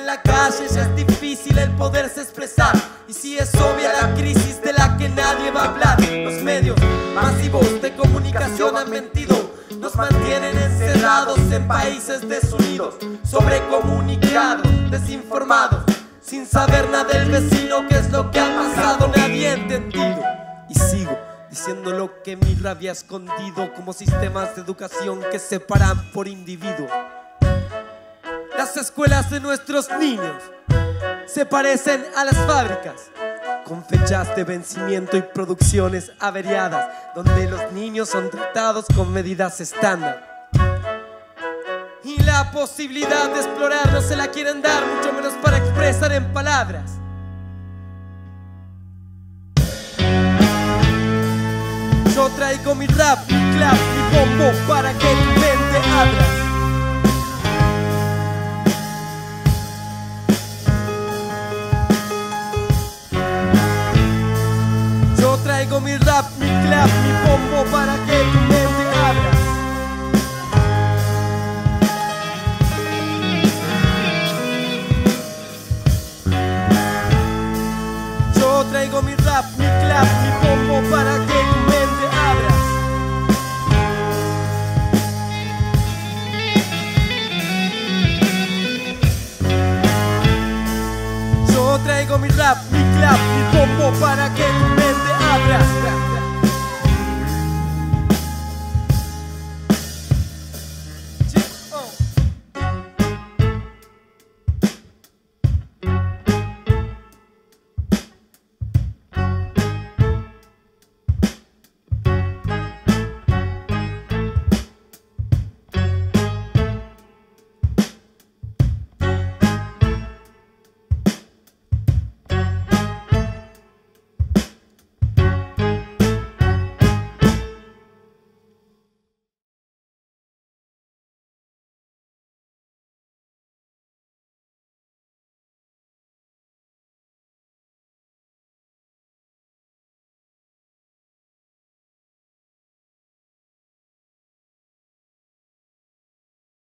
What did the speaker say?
en la calle ya es difícil el poderse expresar. Y si es obvia la crisis de la que nadie va a hablar, los medios masivos de comunicación han mentido. Nos mantienen encerrados en países desunidos, sobrecomunicados, desinformados, sin saber nada del vecino, qué es lo que ha pasado, nadie ha entendido. Y sigo diciendo lo que mi rabia ha escondido, como sistemas de educación que separan por individuo. Las escuelas de nuestros niños se parecen a las fábricas, con fechas de vencimiento y producciones averiadas, donde los niños son tratados con medidas estándar. Y la posibilidad de explorar no se la quieren dar, mucho menos para expresar en palabras. Yo traigo mi rap, mi clap, mi bombo para que tu mente abra. Yo traigo mi rap, mi clap, mi bombo para que tu mente abra. Yo traigo mi rap, mi clap, mi bombo para que tu mente abra. Yo traigo mi rap, mi clap, mi bombo para que tu mente abra.